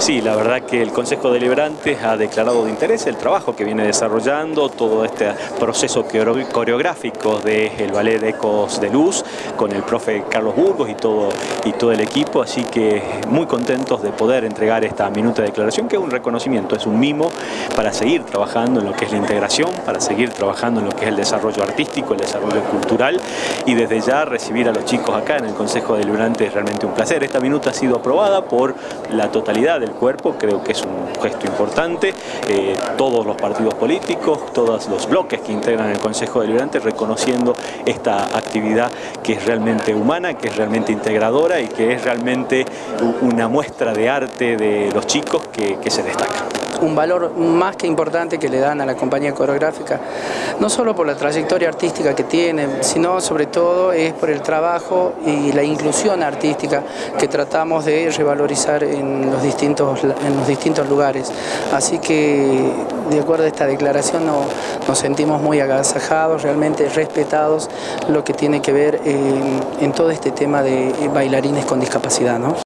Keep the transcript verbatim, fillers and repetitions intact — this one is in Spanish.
Sí, la verdad que el Consejo Deliberante ha declarado de interés el trabajo que viene desarrollando, todo este proceso coreográfico del ballet Ecos de Luz con el profe Carlos Burgos y todo, y todo el equipo, así que muy contentos de poder entregar esta minuta de declaración, que es un reconocimiento, es un mimo para seguir trabajando en lo que es la integración, para seguir trabajando en lo que es el desarrollo artístico, el desarrollo cultural, y desde ya recibir a los chicos acá en el Consejo Deliberante es realmente un placer. Esta minuta ha sido aprobada por la totalidad del cuerpo, creo que es un gesto importante, eh, todos los partidos políticos, todos los bloques que integran el Consejo Deliberante reconociendo esta actividad que es realmente humana, que es realmente integradora y que es realmente una muestra de arte de los chicos que, que se destaca. Un valor más que importante que le dan a la compañía coreográfica, no solo por la trayectoria artística que tiene, sino sobre todo es por el trabajo y la inclusión artística que tratamos de revalorizar en los distintos, en los distintos lugares. Así que, de acuerdo a esta declaración, no, nos sentimos muy agasajados, realmente respetados lo que tiene que ver en, en todo este tema de bailarines con discapacidad, ¿no?